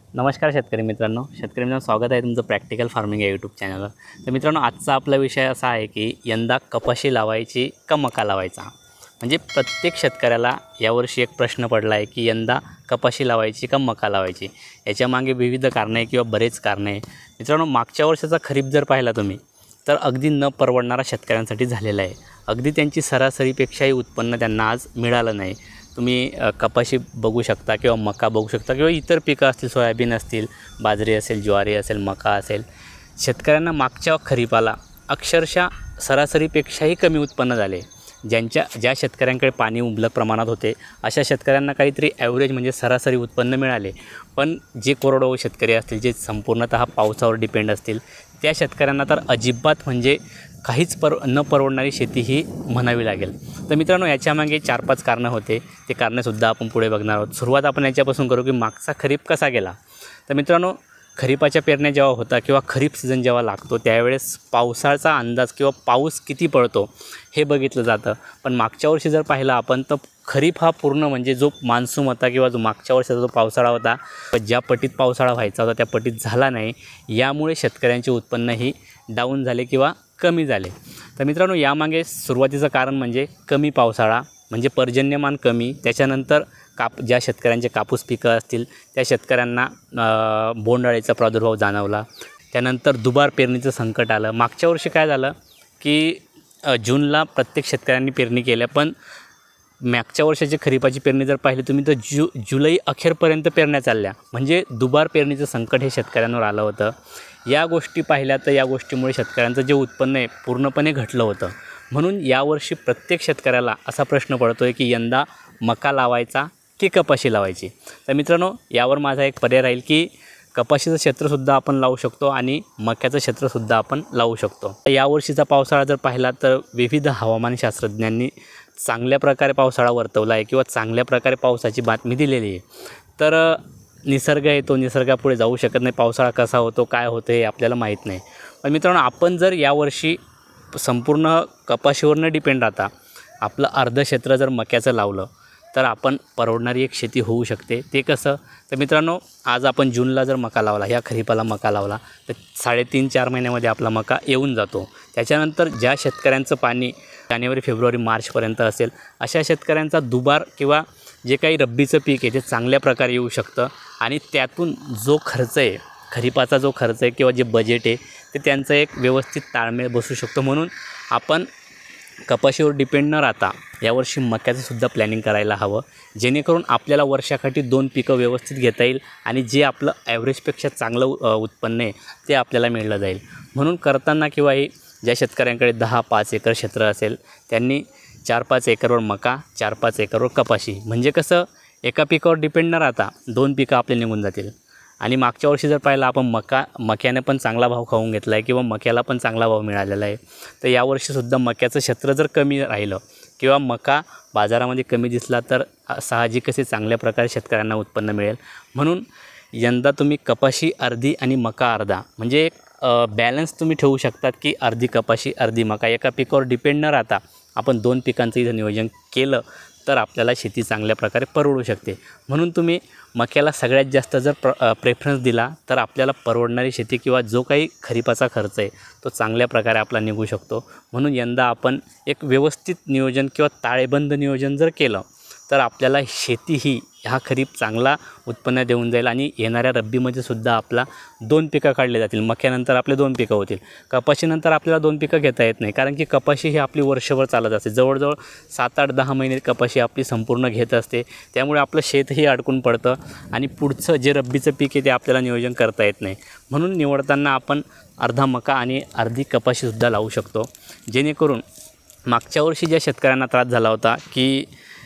नमस्कार शेतकरी मित्रांनो, स्वागत आहे तुमचं प्रॅक्टिकल फार्मिंग या यूट्यूब चॅनलवर। तर मित्रांनो, आजचा आपला विषय असा आहे की यंदा कपाशी लावायची का मका लावायचा। म्हणजे प्रत्येक शेतकऱ्याला यावर्षी एक प्रश्न पडला आहे की यंदा कपाशी लावायची का मका लावायची। याच्यामागे विविध कारणे किंवा बरेच कारणे आहे। मित्रांनो, मागच्या वर्षाचा खरीप जर पाहिला तुम्ही तर अगदी न परवडणारा शेतकऱ्यांसाठी झालेला आहे। अगदी त्यांची सरासरीपेक्षाही उत्पन्न त्यांना आज मिळालं नाही। तुम्ही कपाशी बघू शकता किंवा मका बघू शकता किंवा इतर पिकं असतील, सोयाबीन असतील, बाजरी असेल, ज्वारी असेल, मका असेल। शेतकऱ्यांना मागच्या खरीपाला अक्षरशः सरासरीपेक्षाही कमी उत्पन्न झाले। ज्या शेतकऱ्यांकडे पाणी मुबलक प्रमाणात होते अशा शेतकऱ्यांना काहीतरी ॲव्हरेज म्हणजे सरासरी उत्पन्न मिळाले। पण जे कोरडवाहू शेतकरी असतील, जे संपूर्णतः पावसावर डिपेंड असतील, त्या शेतकऱ्यांना तर अजिबात म्हणजे काहीच न परवडणारी शेती ही म्हणावी लागेल। तर मित्रांनो, याच्यामागे 4-5 कारणं होते। ते कारणंसुद्धा आपण पुढे बघणार आहोत। सुरुवात आपण याच्यापासून करू की मागचा खरीप कसा गेला। तर मित्रांनो, खरीपाच्या पेरण्या जेव्हा होता किंवा खरीप सीझन जेव्हा लागतो त्यावेळेस पावसाचा अंदाज किंवा पाऊस किती पडतो हे बघितलं जातं। पण मागच्या वर्षी जर पाहिलं आपण तर खरीप हा पूर्ण म्हणजे जो मान्सून होता किंवा जो मागच्या वर्षाचा जो पावसाळा होता, ज्या पटीत पावसाळा व्हायचा होता त्या पटीत झाला नाही। यामुळे शेतकऱ्यांचे उत्पन्नही डाऊन झाले किंवा कमी झाले। तर मित्रांनो, यामागे सुरुवातीचं कारण म्हणजे कमी पावसाळा, म्हणजे पर्जन्यमान कमी। त्याच्यानंतर ज्या शेतकऱ्यांचे कापूस पिकं असतील त्या शेतकऱ्यांना बोंडअळीचा प्रादुर्भाव जाणवला। त्यानंतर दुबार पेरणीचं संकट आलं। मागच्या वर्षी काय झालं की जूनला प्रत्येक शेतकऱ्यांनी पेरणी केल्या, पण मागच्या वर्षाची खरीपाची पेरणी जर पाहिली तुम्ही तर जुलै अखेरपर्यंत पेरण्या चालल्या। म्हणजे दुबार पेरणीचं संकट हे शेतकऱ्यांवर आलं होतं। या गोष्टी पाहिल्या तर या गोष्टीमुळे शेतकऱ्यांचं जे उत्पन्न आहे पूर्णपणे घटलं होतं। म्हणून यावर्षी प्रत्येक शेतकऱ्याला असा प्रश्न पडतो आहे की यंदा मका लावायचा की कपाशी लावायची। तर मित्रांनो, यावर माझा एक पर्याय राहील की कपाशीचं क्षेत्रसुद्धा आपण लावू शकतो आणि मक्याचं क्षेत्रसुद्धा आपण लावू शकतो। यावर्षीचा पावसाळा जर पाहिला तर विविध हवामानशास्त्रज्ञांनी चांगल्या प्रकारे पावसाळा वर्तवला आहे किंवा चांगल्या प्रकारे पावसाची बातमी दिलेली आहे। तर निसर्ग आहे, तो निसर्गापुढे जाऊ शकत नाही। पावसाळा कसा होतो, काय होतं हे आपल्याला माहीत नाही। पण मित्रांनो, आपण जर यावर्षी संपूर्ण कपाशीवर न डिपेंड राहता आपलं अर्ध क्षेत्र जर मक्याचं लावलं तर आपण परवडणारी एक शेती होऊ शकते। ते कसं? तर मित्रांनो, आज आपण जूनला जर मका लावला, या खरीपाला मका लावला तर 3.5-4 महिन्यामध्ये आपला मका येऊन जातो। त्याच्यानंतर ज्या शेतकऱ्यांचं पाणी जानेवारी, फेब्रुवारी, मार्चपर्यंत असेल अशा शेतकऱ्यांचा दुबार किंवा जे काही रब्बीचं पीक आहे ते चांगल्या प्रकारे येऊ शकतं आणि त्यातून जो खर्च आहे, खरीपाचा जो खर्च आहे किंवा जे बजेट आहे ते त्यांचं एक व्यवस्थित ताळमेळ बसू शकतो। म्हणून आपण कपाशीवर डिपेंड न राहता यावर्षी मक्याचंसुद्धा प्लॅनिंग करायला हवं, जेणेकरून आपल्याला वर्षाकाठी 2 पिकं व्यवस्थित घेता येईल आणि जे आपलं ॲव्हरेजपेक्षा चांगलं उत्पन्न आहे ते आपल्याला मिळलं जाईल। म्हणून करताना किंवा हे ज्या शेतकऱ्यांकडे 10-5 एकर क्षेत्र असेल त्यांनी 4-5 एकरवर मका, 4-5 एकरवर कपाशी, म्हणजे कसं एका पिकावर डिपेंड न राहता 2 पिकं आपले निघून जातील। आणि मागच्या वर्षी जर पाहिलं आपण मक्याने पण चांगला भाव खाऊन घेतला आहे किंवा मक्याला पण चांगला भाव मिळालेला आहे। तर यावर्षीसुद्धा मक्याचं क्षेत्र जर कमी राहिलं किंवा मका बाजारामध्ये कमी दिसला तर साहजिकच चांगल्या प्रकारे शेतकऱ्यांना उत्पन्न मिळेल। म्हणून यंदा तुम्ही कपाशी अर्धी आणि मका अर्धा, म्हणजे एक बॅलन्स तुम्ही ठेवू शकतात की अर्धी कपाशी अर्धी मका। एका पिकावर डिपेंड न राहता आपण 2 पिकांचं इथं नियोजन केलं तर आपल्याला शेती चांगल्या प्रकारे परवडू शकते। म्हणून तुम्ही मक्याला सगळ्यात जास्त जर प्रेफरन्स दिला तर आपल्याला परवडणारी शेती किंवा जो काही खरीपाचा खर्च आहे तो चांगल्या प्रकारे आपला निघू शकतो। म्हणून यंदा आपण एक व्यवस्थित नियोजन किंवा ताळेबंद नियोजन जर केलं तर आपल्याला शेती ही हा खरीप चांगला उत्पन्न देऊन जाईल आणि येणाऱ्या रब्बीमध्ये सुद्धा आपला 2 पिकं काढले जातील। मक्यानंतर आपले 2 पिकं होतील। कपाशीनंतर आपल्याला 2 पिकं घेता येत नाही, कारण की कपाशी ही आपली वर्षभर चालत असते। जवळजवळ 7-8-10 महिने कपाशी आपली संपूर्ण घेत असते। त्यामुळे आपलं शेतही अडकून पडतं आणि पुढचं जे रब्बीचं पीक आहे ते आपल्याला नियोजन करता येत नाही। म्हणून निवडताना आपण अर्धा मका आणि अर्धी कपाशीसुद्धा लावू शकतो, जेणेकरून मागच्या वर्षी ज्या शेतकऱ्यांना त्रास झाला होता की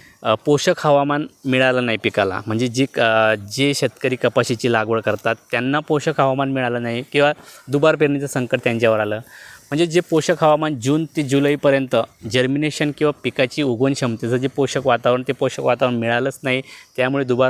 पोषक हवामान मिळालं नाही पिकाला, म्हणजे जे शेतकरी कपाशीची लागवड करतात त्यांना पोषक हवामान मिळालं नाही किंवा दुबार पेरणीचं संकट त्यांच्यावर आलं। म्हणजे जे पोषक हवामान जून ते जुलैपर्यंत जर्मिनेशन किंवा पिकाची उगवण क्षमतेचं जे पोषक वातावरण मिळालंच नाही। त्यामुळे दुबार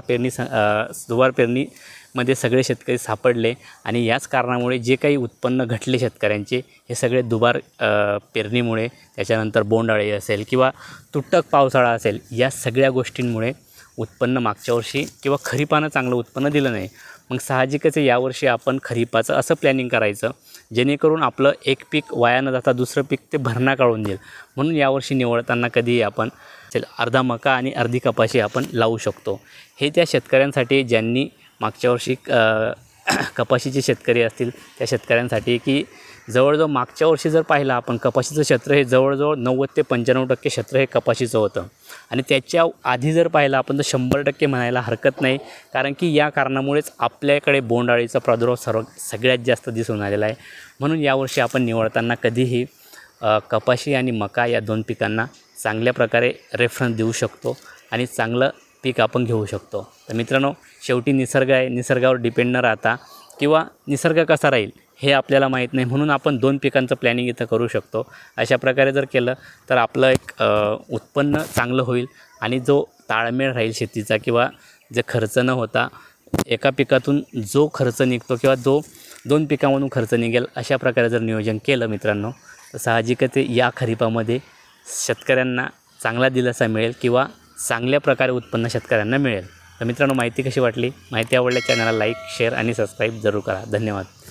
पेरणीमध्ये सगळे शेतकरी सापडले आणि याच कारणामुळे जे काही उत्पन्न घटले शेतकऱ्यांचे हे सगळे दुबार पेरणीमुळे, त्याच्यानंतर बोंडअळी असेल किंवा तुटक पावसाळा असेल, या सगळ्या गोष्टींमुळे उत्पन्न मागच्या वर्षी किंवा खरीपानं चांगलं उत्पन्न दिलं नाही। मग साहजिकच यावर्षी आपण खरीपाचं असं प्लॅनिंग करायचं जेणेकरून आपलं एक पीक वाया न जाता दुसरं पीक ते भरणा काढून देईल. म्हणून यावर्षी निवडताना कधीही आपण अर्धा मका आणि अर्धी कपाशी आपण लावू शकतो. हे त्या शेतकऱ्यांसाठी ज्यांनी मागच्या वर्षी कपाशीचे शेतकरी असतील त्या शेतकऱ्यांसाठी की जवळजवळ मागच्या वर्षी जर पाहिलं आपण कपाशीचं क्षेत्र हे जवळजवळ 90 ते 95% क्षेत्र हे कपाशीचं होतं आणि त्याच्या आधी जर पाहिलं आपण तर 100% म्हणायला हरकत नाही. कारण की या कारणामुळेच आपल्याकडे बोंडअळीचा प्रादुर्भाव सगळ्यात जास्त दिसून आलेला आहे. म्हणून यावर्षी आपण निवडताना कधीही कपाशी आणि मका या 2 पिकांना चांगल्या प्रकारे रेफरन्स देऊ शकतो आणि चांगलं पीक आपण घेऊ शकतो. तर मित्रांनो, शेवटी निसर्ग आहे, निसर्गावर डिपेंड न राहता किंवा निसर्ग कसा राहील हे आपल्याला माहीत नाही, म्हणून आपण 2 पिकांचं प्लॅनिंग इथं करू शकतो. अशा प्रकारे जर केलं तर आपलं एक उत्पन्न चांगलं होईल आणि जो ताळमेळ राहील शेतीचा किंवा जे खर्च न होता एका पिकातून जो खर्च निघतो किंवा जो 2 पिकामधून खर्च निघेल अशा प्रकारे जर नियोजन केलं मित्रांनो तर साहजिकच या खरीपामध्ये शेतकऱ्यांना चांगला दिलासा मिळेल किंवा चांगल्या प्रकारे उत्पन्न शेतकऱ्यांना मिळेल. तर मित्रांनो, माहिती कशी वाटली? माहिती आवडल्या चॅनलला लाईक, शेअर आणि सबस्क्राईब जरूर करा. धन्यवाद.